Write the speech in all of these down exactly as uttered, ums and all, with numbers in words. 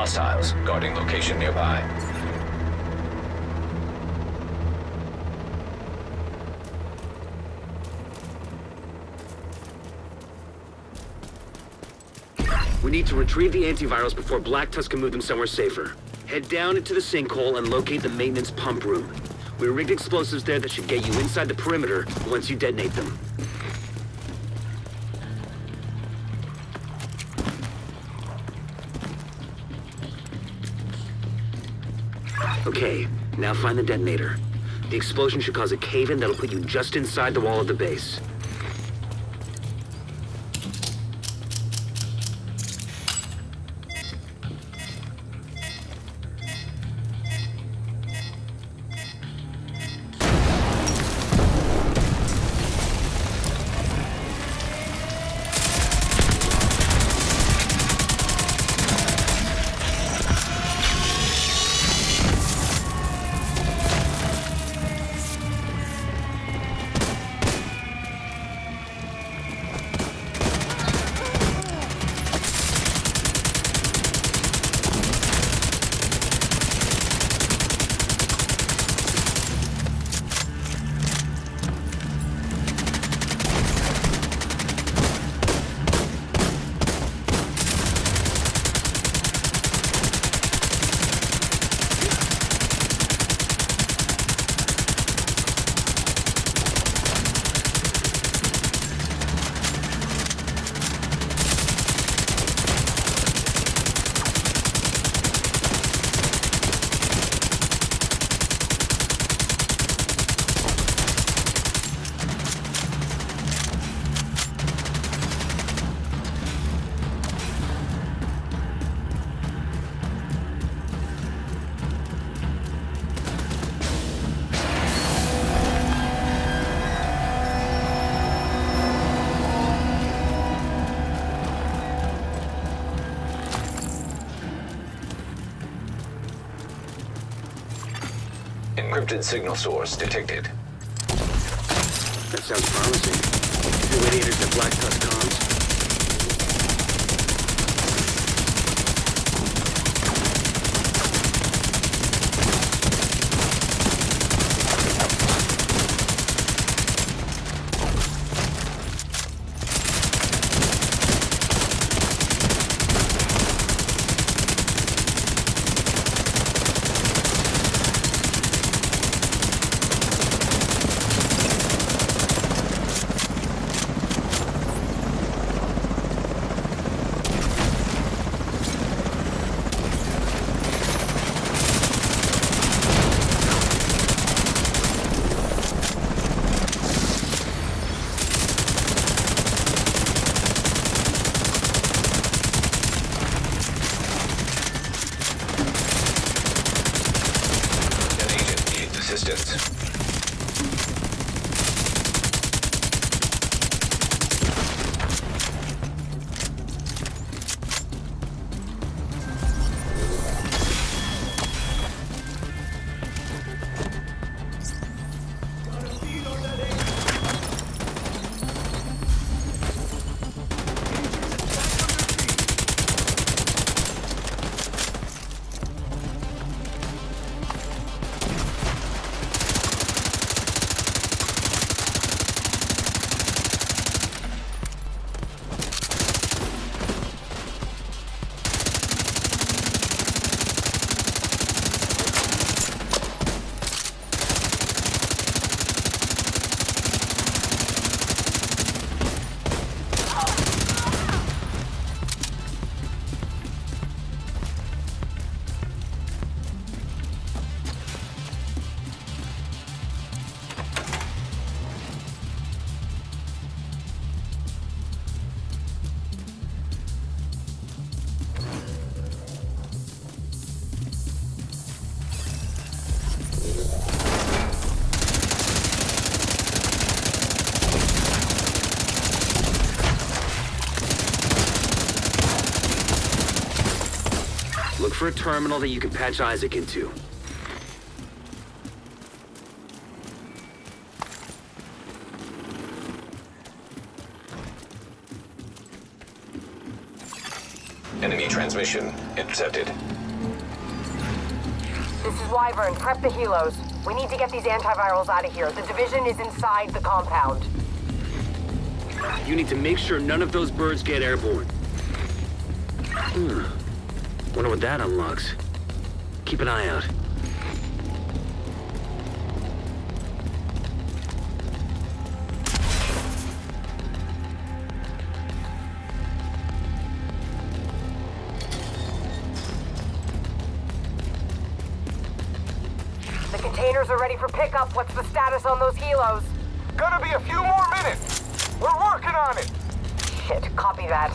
Hostiles guarding location nearby. We need to retrieve the antivirals before Black Tusk can move them somewhere safer. Head down into the sinkhole and locate the maintenance pump room. We rigged explosives there that should get you inside the perimeter once you detonate them. Okay, now find the detonator. The explosion should cause a cave-in that'll put you just inside the wall of the base. Encrypted signal source detected. That sounds promising. New radiators at Black Tusk comms. Assistance. Look for a terminal that you can patch Isaac into. Enemy transmission intercepted. This is Wyvern. Prep the helos. We need to get these antivirals out of here. The division is inside the compound. You need to make sure none of those birds get airborne. Hmm. Wonder what that unlocks. Keep an eye out. The containers are ready for pickup. What's the status on those helos? Gonna be a few more minutes. We're working on it. Shit, copy that.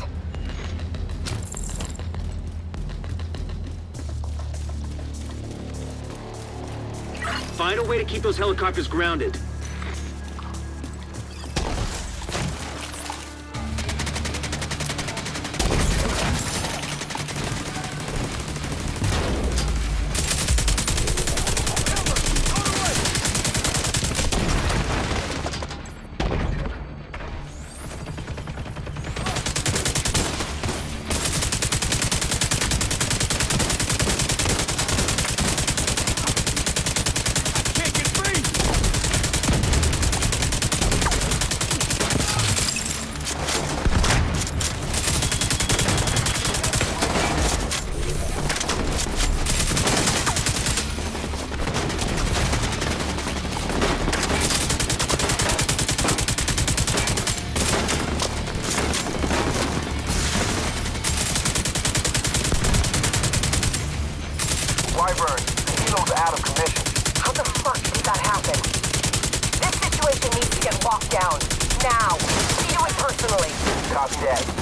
Find a way to keep those helicopters grounded. Wyvern, the helo's out of commission. How the fuck did that happen? This situation needs to get locked down. Now. We do it personally. Copy that.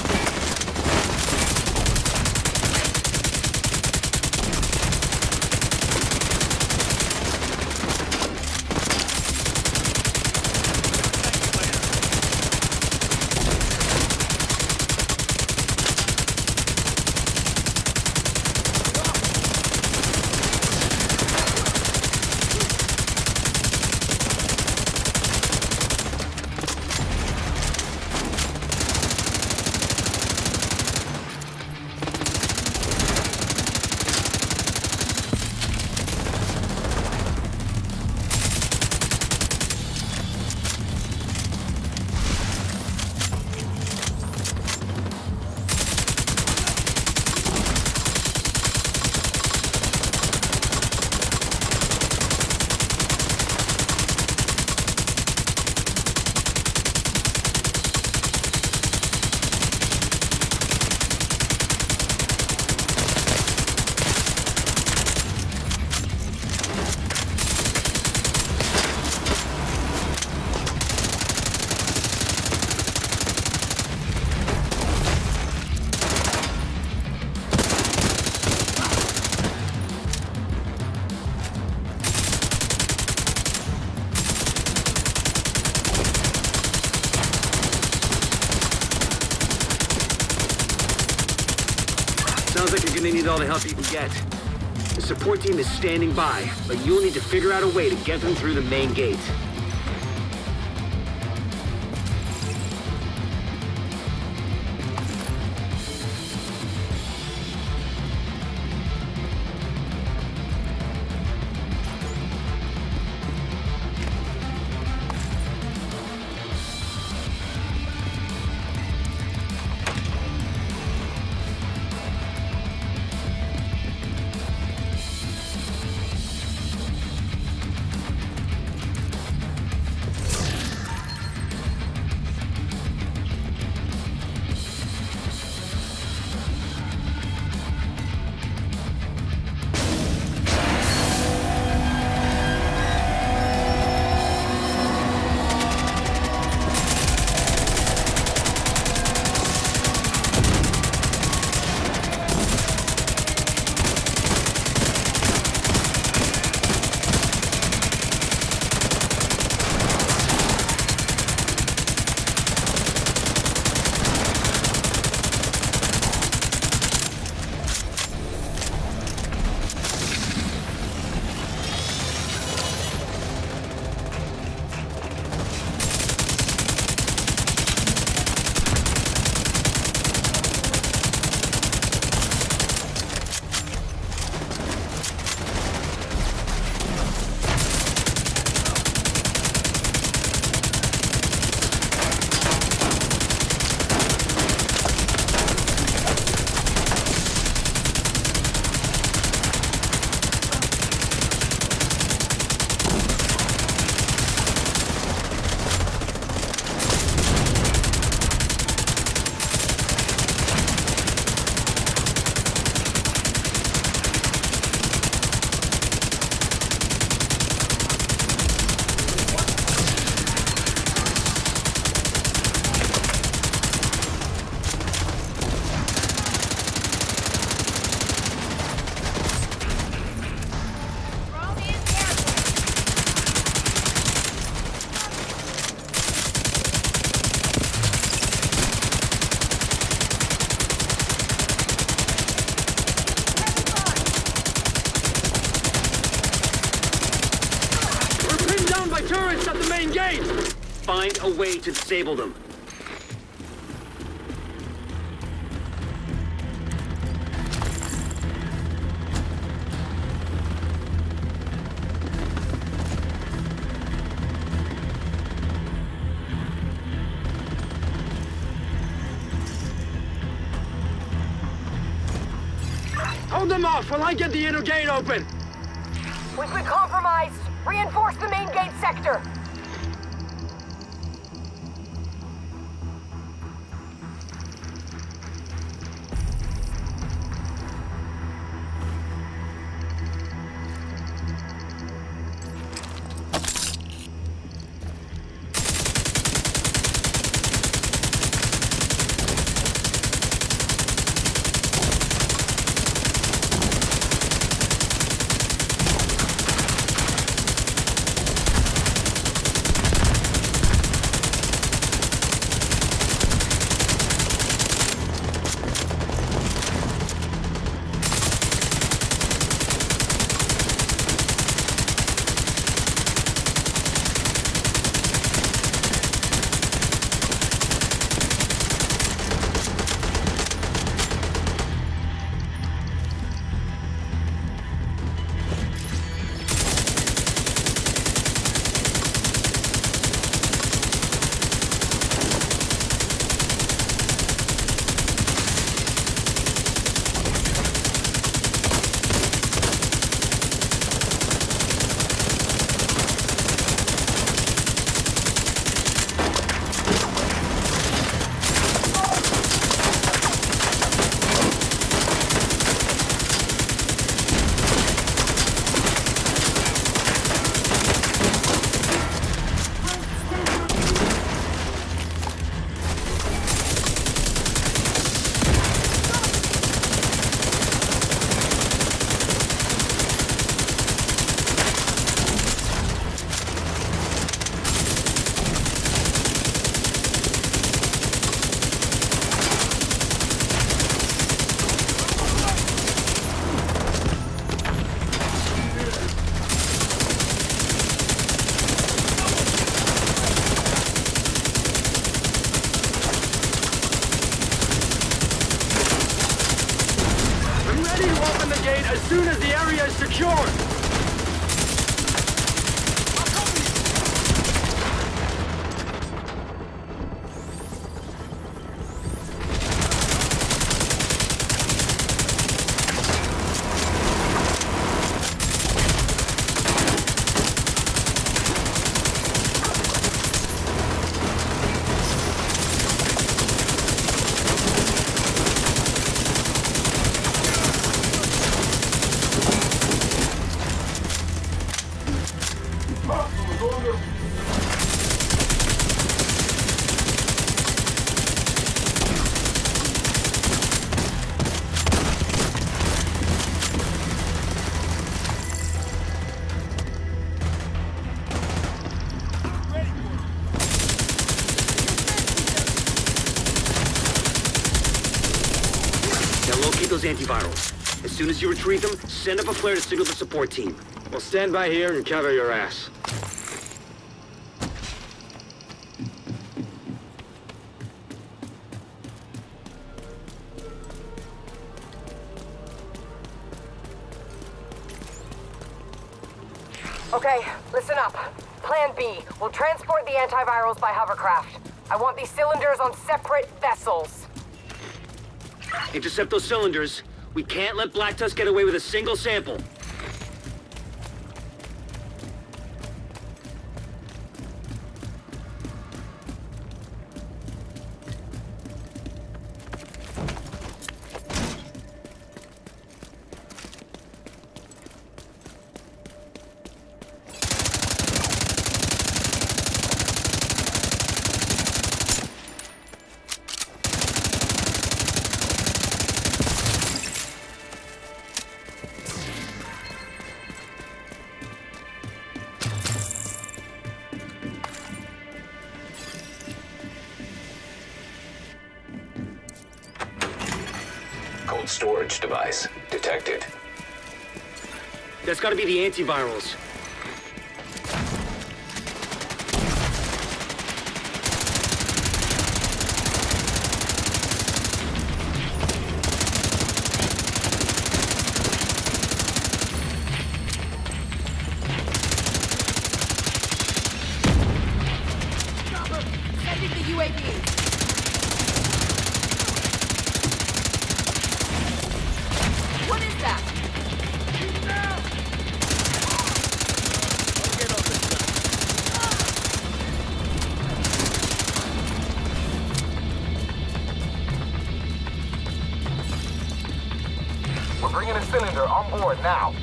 Sounds like you're gonna need all the help you can get. The support team is standing by, but you'll need to figure out a way to get them through the main gate. find a way to disable them. Hold them off while I get the inner gate open! We've been compromised! Reinforce the main gate sector! As soon as the area is secured! Those antivirals. As soon as you retrieve them, send up a flare to signal the support team. We'll stand by here and cover your ass. Okay, listen up. Plan B. We'll transport the antivirals by hovercraft. I want these cylinders on separate vessels. Intercept those cylinders. We can't let Black Tusk get away with a single sample. Cold storage device detected. That's gotta be the antivirals. We're bringing a cylinder on board now.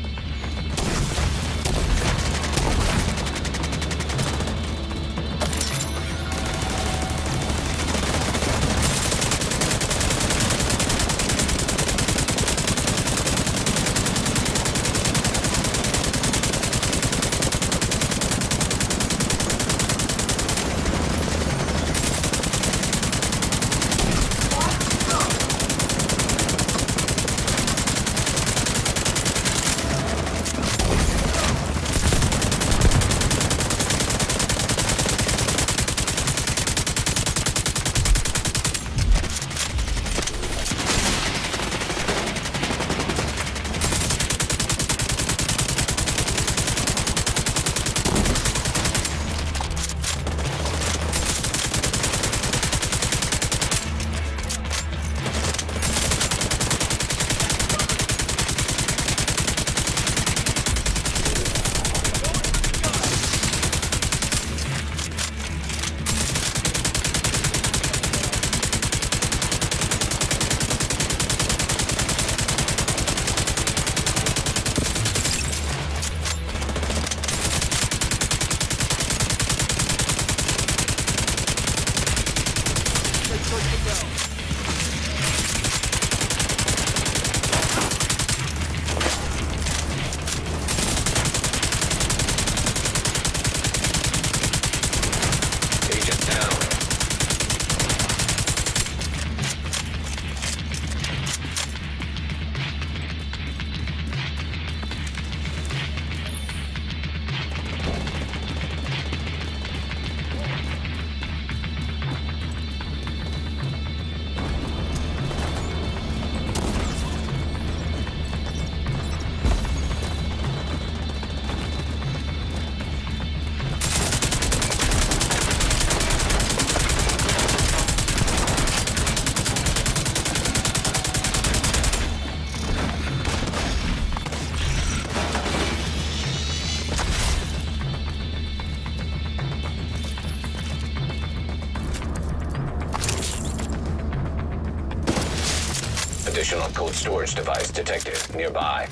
Additional cold storage device detected nearby.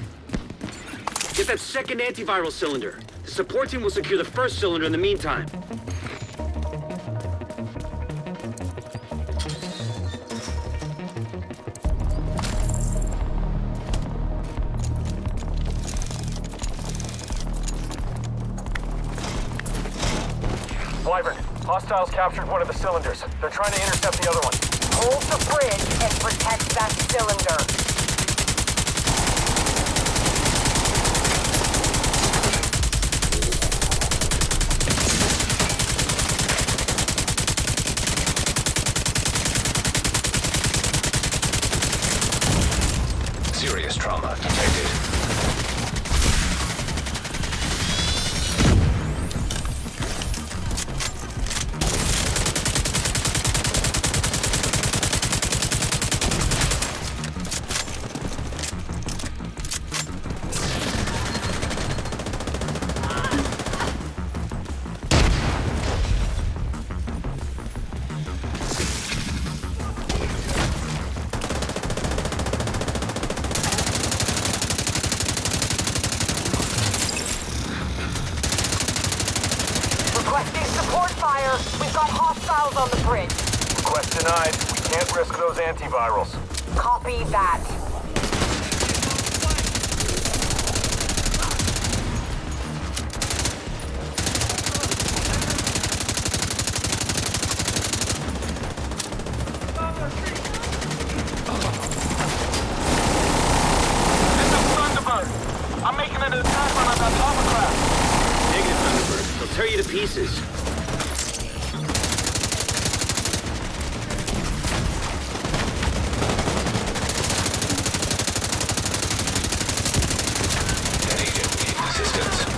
Get that second antiviral cylinder. The support team will secure the first cylinder in the meantime. Wyvern, hostiles captured one of the cylinders. They're trying to intercept the other one. Hold the bridge and protect that cylinder. Serious trauma detected. Requesting support fire. We've got hostiles on the bridge. Request denied. We can't risk those antivirals. Copy that. It's a Thunderbird. I'm making an attack on that hovercraft. Negative, Thunderbird. They'll tear you to pieces. An agent needs assistance.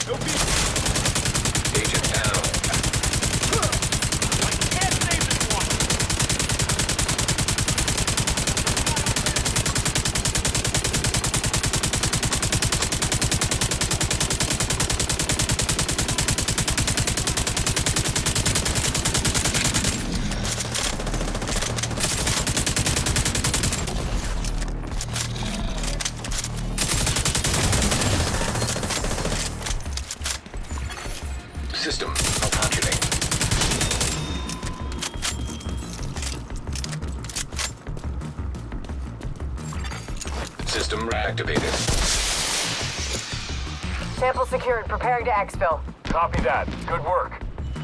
Agent down. I can't save this one! System malfunctioning. System reactivated. Sample secured. Preparing to exfil. Copy that. Good work.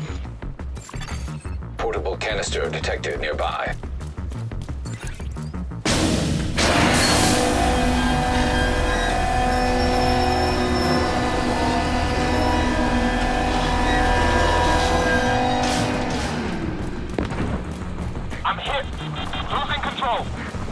Portable canister detected nearby. I'm hit. Losing control.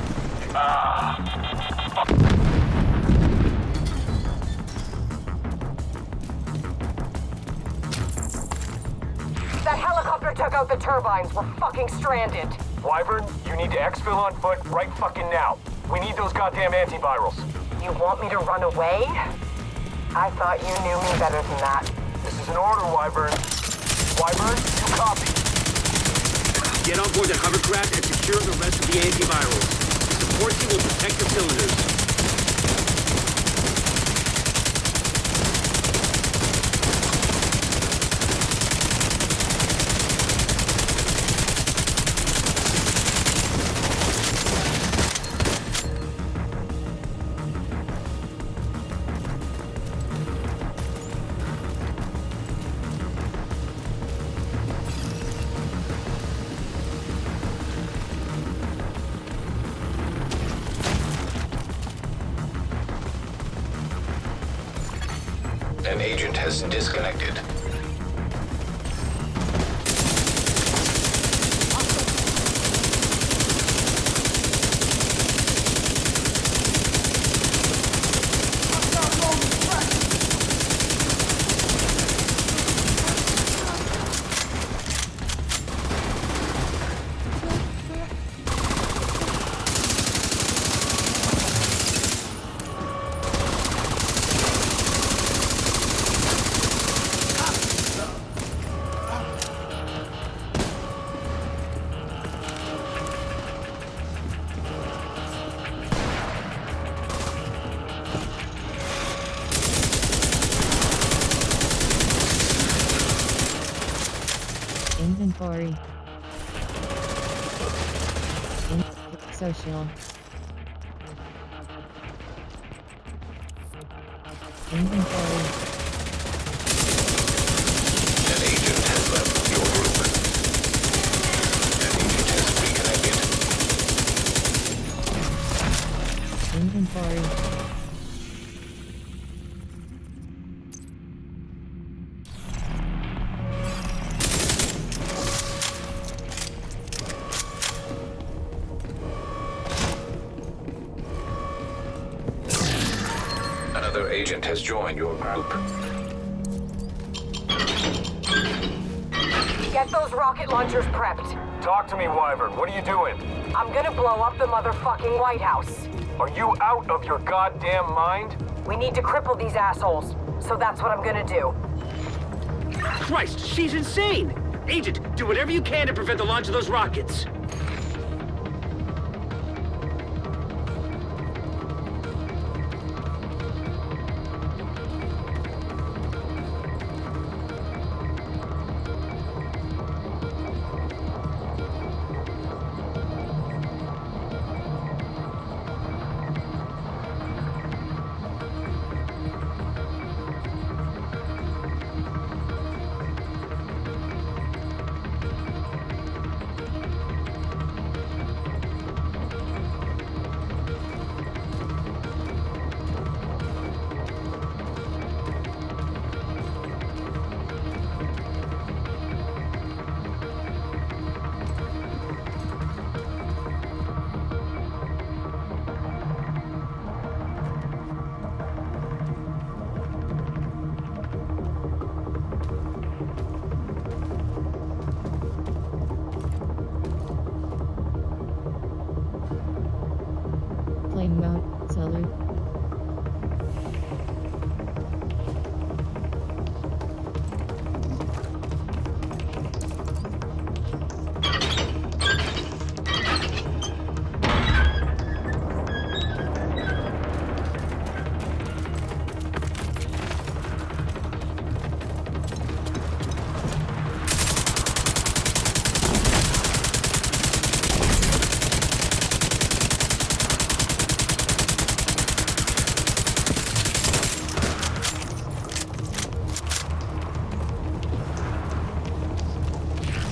That helicopter took out the turbines. We're fucking stranded. Wyvern, you need to exfil on foot right fucking now. We need those goddamn antivirals. You want me to run away? I thought you knew me better than that. This is an order, Wyvern. Wyvern, you copy. Get on board the hovercraft and secure the rest of the antivirals. The support team will protect the cylinders. An agent has disconnected. Inventory. In social. Inventory. An agent has left your group. An agent has reconnected. Inventory. Another agent has joined your group. Get those rocket launchers prepped. Talk to me, Wyvern. What are you doing? I'm gonna blow up the motherfucking White House. Are you out of your goddamn mind? We need to cripple these assholes, so that's what I'm gonna do. Christ, she's insane! Agent, do whatever you can to prevent the launch of those rockets.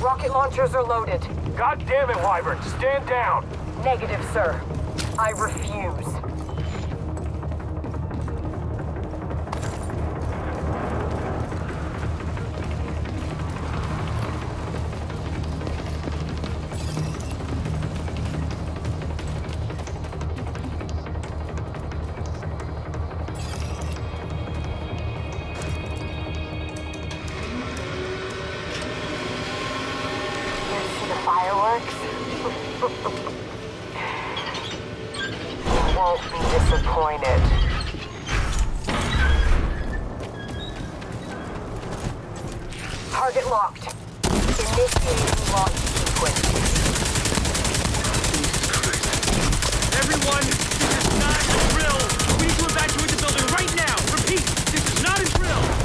Rocket launchers are loaded. God damn it, Wyvern! Stand down! Negative, sir. I refuse. Fireworks? You won't be disappointed. Target locked. Initiating launch sequence. Everyone, this is not a drill. We need to evacuate the building right now. Repeat, this is not a drill.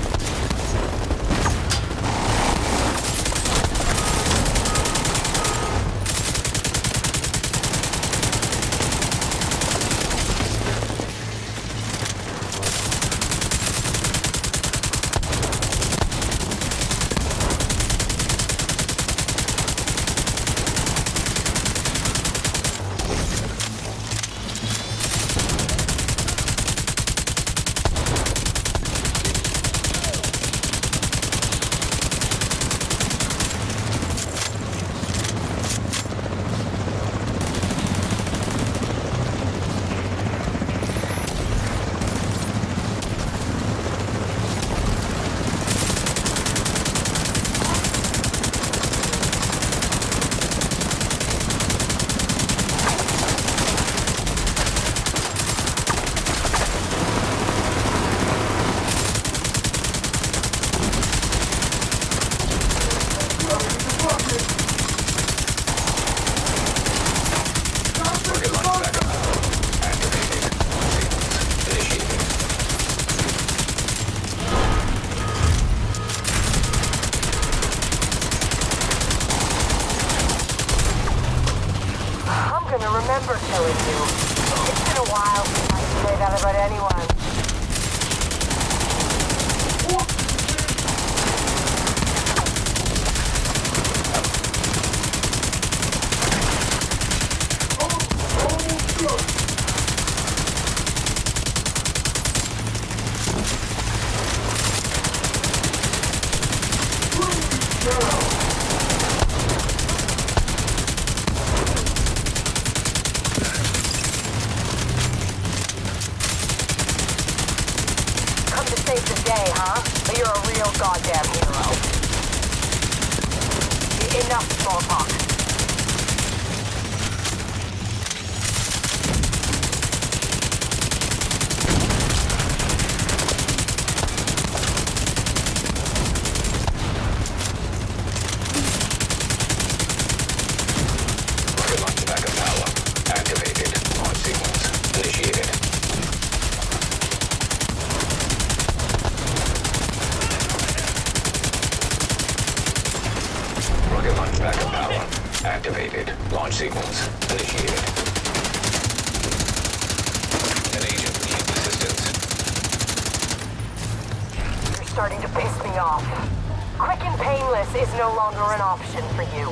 remember killing you. It's been a while since I can say that about anyone. Save the day, huh? But you're a real goddamn hero. Enough small talk. Rocket launch backup power activated. Launch sequence initiated. Launch backup power activated. Launch sequence initiated. An agent needs assistance. You're starting to piss me off. Quick and painless is no longer an option for you.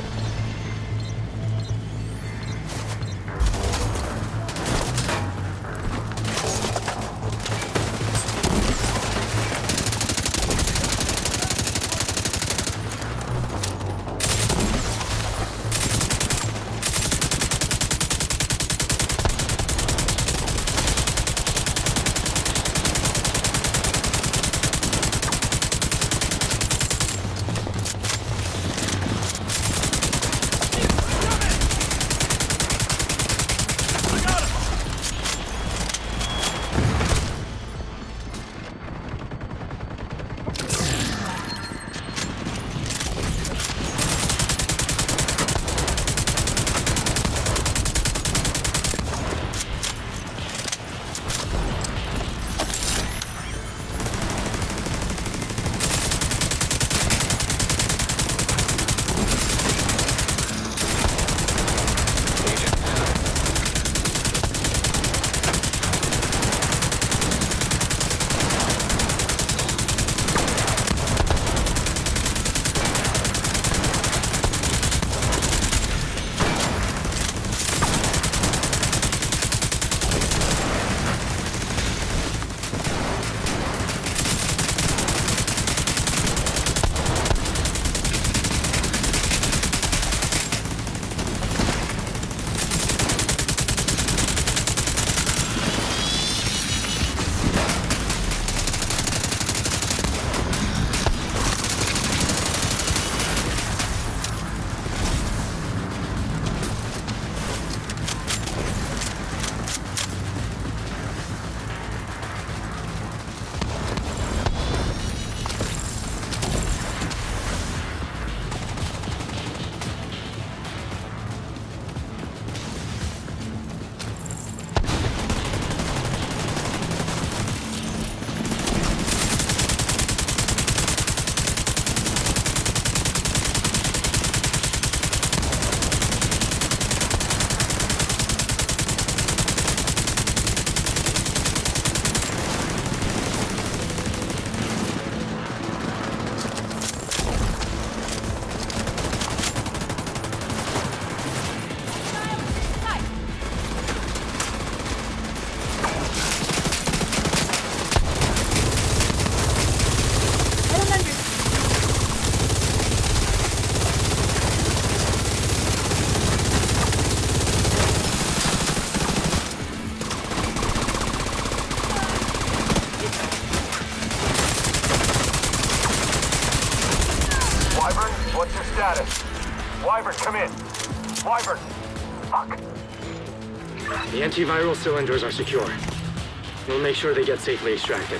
What's your status? Wyvern, come in. Wyvern. Fuck. The antiviral cylinders are secure. We'll make sure they get safely extracted.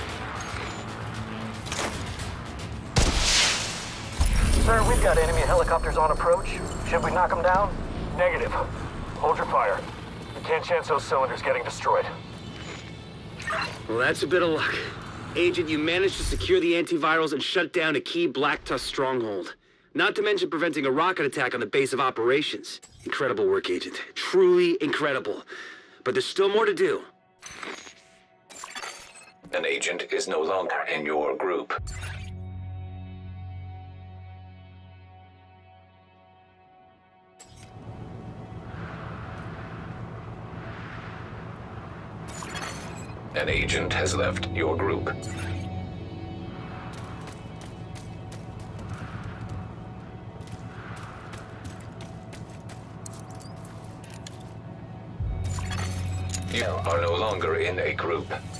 Sir, we've got enemy helicopters on approach. Should we knock them down? Negative. Hold your fire. We can't chance those cylinders getting destroyed. Well, that's a bit of luck. Agent, you managed to secure the antivirals and shut down a key Black Tusk stronghold. Not to mention preventing a rocket attack on the base of operations. Incredible work, Agent. Truly incredible. But there's still more to do. An agent is no longer in your group. An agent has left your group. You are no longer in a group.